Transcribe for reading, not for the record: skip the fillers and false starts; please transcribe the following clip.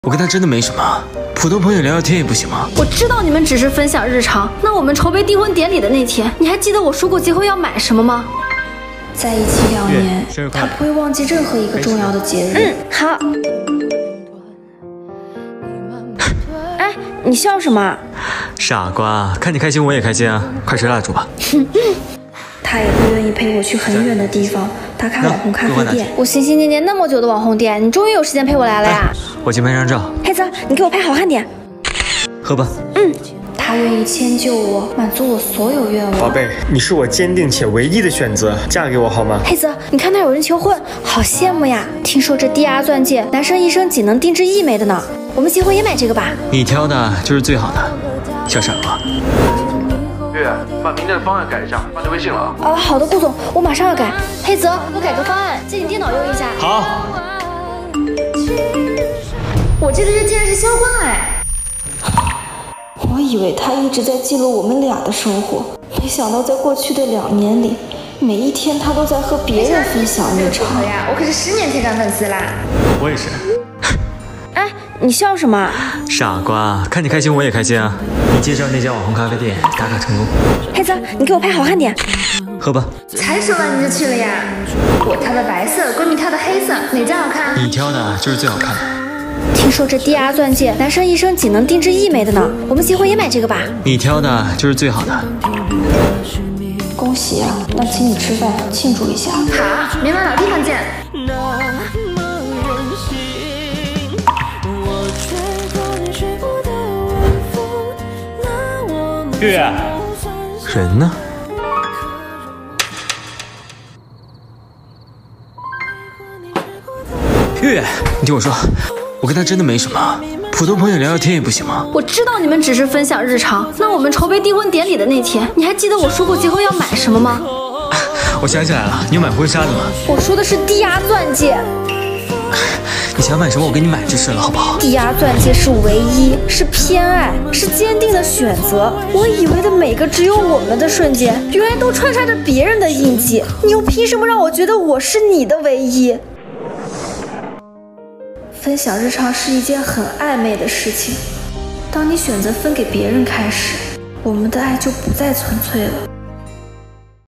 我跟他真的没什么，普通朋友聊聊天也不行吗？ 我知道你们只是分享日常，那我们筹备订婚典礼的那天，你还记得我说过结婚要买什么吗？ 在一起2年，他不会忘记任何一个重要的节日。 好。哎，你笑什么？ 傻瓜，看你开心我也开心啊！快吹蜡烛吧。 他也不愿意陪我去很远的地方打卡网红咖啡店。 我心心念念那么久的网红店，你终于有时间陪我来了呀！ 我去拍张照。 黑子，你给我拍好看点。 喝吧。 他愿意迁就我，满足我所有愿望。 宝贝，你是我坚定且唯一的选择，嫁给我好吗？ 黑子，你看那有人求婚，好羡慕呀！听说这DR钻戒，男生一生仅能定制1枚的呢。我们结婚也买这个吧。你挑的就是最好的，小傻瓜。 月，把明天的方案改一下，发你微信了啊。 好的，顾总，我马上要改。黑泽，我改个方案，借你电脑用一下。 好。 我这个人竟然是销婚哎！ 我以为他一直在记录我们俩的生活，没想到在过去的2年里，每一天他都在和别人分享日常。 我可是10年铁杆粉丝啦！ 我也是。 哎，你笑什么？ 傻瓜，看你开心我也开心啊！你介绍那家网红咖啡店打卡成功。 黑子，你给我拍好看点。 喝吧。 才说完你就去了呀？我挑的白色，闺蜜挑的黑色，哪家好看？ 你挑的就是最好看的。 听说这DR钻戒，男生一生仅能定制1枚的呢。我们结婚也买这个吧。 你挑的就是最好的。 恭喜呀！那请你吃饭庆祝一下。 好，明晚老地方见。 月，人呢？月，你听我说，我跟他真的没什么，普通朋友聊聊天也不行吗？ 我知道你们只是分享日常，那我们筹备订婚典礼的那天，你还记得我说过结婚要买什么吗？ 我想起来了，你有买婚纱的吗？ 我说的是DR钻戒。 你想买什么，我给你买就是了，好不好 ？DR钻戒是唯一，是偏爱，是坚定的选择。我以为的每个只有我们的瞬间，原来都穿插着别人的印记。你又凭什么让我觉得我是你的唯一？ 分享日常是一件很暧昧的事情，当你选择分给别人开始，我们的爱就不再纯粹了。